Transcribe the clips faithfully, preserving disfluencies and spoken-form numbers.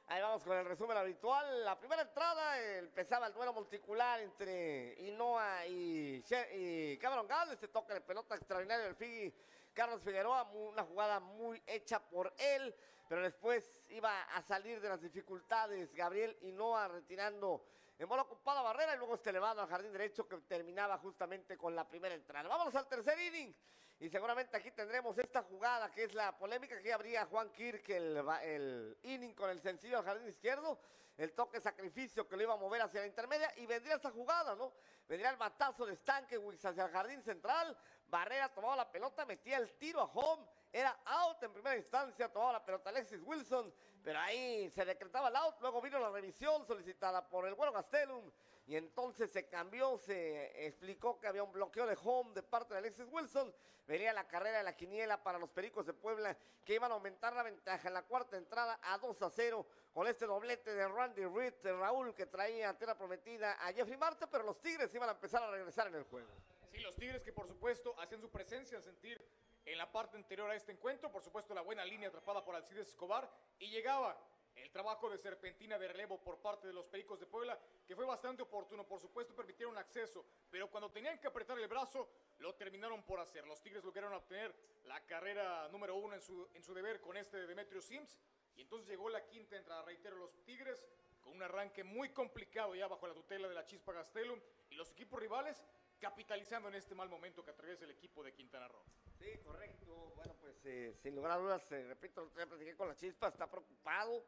Ahí vamos con el resumen habitual. La primera entrada eh, empezaba el duelo multicular entre Inoa y, y Cameron Gall. Este toque de pelota extraordinario del Figi Carlos Figueroa, una jugada muy hecha por él, pero después iba a salir de las dificultades Gabriel Inoa retirando en bola ocupada barrera y luego este elevado al jardín derecho que terminaba justamente con la primera entrada. Vámonos al tercer inning y seguramente aquí tendremos esta jugada que es la polémica que habría Juan Kirk el, el inning con el sencillo al jardín izquierdo, el toque sacrificio que lo iba a mover hacia la intermedia y vendría esta jugada, ¿no? Vendría el batazo de Stankiewicz hacia el jardín central, Barrera tomaba la pelota, metía el tiro a home, era out en primera instancia, tomaba la pelota Alexis Wilson, pero ahí se decretaba el out, luego vino la revisión solicitada por el Güero Gastelum y entonces se cambió, se explicó que había un bloqueo de home de parte de Alexis Wilson, venía la carrera de la quiniela para los Pericos de Puebla que iban a aumentar la ventaja en la cuarta entrada a dos a cero con este doblete de Randy Reed, de Raúl que traía antena prometida a Jeffrey Marte, pero los Tigres iban a empezar a regresar en el juego. Sí, los Tigres que por supuesto hacían su presencia, sentir en la parte anterior a este encuentro, por supuesto la buena línea atrapada por Alcides Escobar y llegaba el trabajo de serpentina de relevo por parte de los Pericos de Puebla, que fue bastante oportuno, por supuesto permitieron acceso, pero cuando tenían que apretar el brazo, lo terminaron por hacer. Los Tigres lograron obtener la carrera número uno en su, en su deber con este de Demetrio Sims, y entonces llegó la quinta entrada, reitero, los Tigres con un arranque muy complicado ya bajo la tutela de la Chispa Gastelum, y los equipos rivales capitalizando en este mal momento que atraviesa el equipo de Quintana Roo. Sí, correcto. Bueno, pues eh, sin lugar a dudas, eh, repito, ya platiqué con la Chispa, está preocupado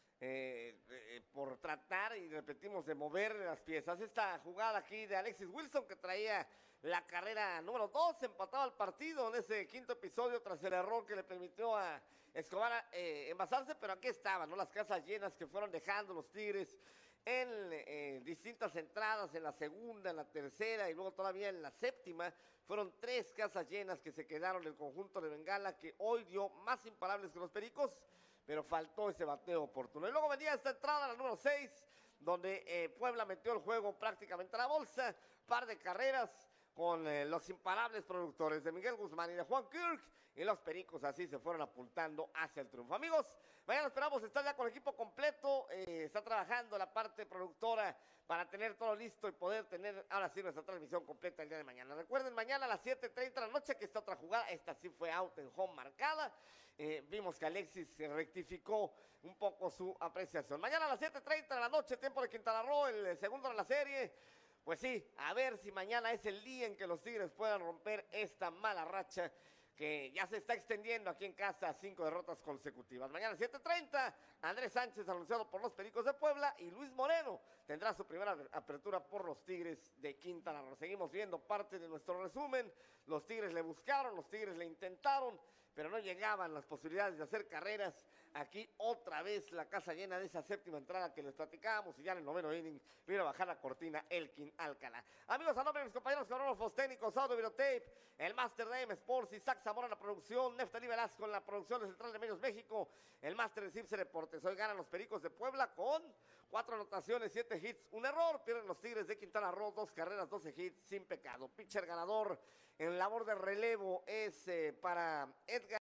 eh, eh, por tratar, y repetimos, de mover las piezas. Esta jugada aquí de Alexis Wilson que traía la carrera número dos, empataba el partido en ese quinto episodio tras el error que le permitió a Escobar eh, envasarse, pero aquí estaban, ¿no? Las casas llenas que fueron dejando los Tigres en eh, distintas entradas, en la segunda, en la tercera y luego todavía en la séptima. Fueron tres casas llenas que se quedaron el conjunto de Bengala, que hoy dio más imparables que los Pericos, pero faltó ese bateo oportuno. Y luego venía esta entrada, la número seis, donde eh, Puebla metió el juego prácticamente a la bolsa, par de carreras con eh, los imparables productores de Miguel Guzmán y de Juan Kirk, y los Pericos así se fueron apuntando hacia el triunfo. Amigos, mañana esperamos estar ya con el equipo completo, eh, está trabajando la parte productora para tener todo listo y poder tener ahora sí nuestra transmisión completa el día de mañana. Recuerden, mañana a las siete treinta de la noche que está otra jugada, esta sí fue out en home marcada, eh, vimos que Alexis rectificó un poco su apreciación. Mañana a las siete treinta de la noche, tiempo de Quintana Roo, el segundo de la serie. Pues sí, a ver si mañana es el día en que los Tigres puedan romper esta mala racha que ya se está extendiendo aquí en casa a cinco derrotas consecutivas. Mañana siete treinta, Andrés Sánchez anunciado por los Pericos de Puebla y Luis Moreno tendrá su primera apertura por los Tigres de Quintana Roo. Seguimos viendo parte de nuestro resumen. Los Tigres le buscaron, los Tigres le intentaron, pero no llegaban las posibilidades de hacer carreras. Aquí otra vez la casa llena de esa séptima entrada que les platicábamos y ya en el noveno inning vino a bajar la cortina Elkin Alcalá. Amigos, a nombre de mis compañeros camarógrafos técnicos, Audio Videotape, el Máster de M Sports, Isaac Zamora en la producción, Neftalí Velasco en la producción de Central de Medios México, el Máster de Cipse Deportes. Hoy ganan los Pericos de Puebla con cuatro anotaciones, siete hits, un error. Pierden los Tigres de Quintana Roo, dos carreras, doce hits, sin pecado. Pitcher ganador en labor de relevo es eh, para Edgar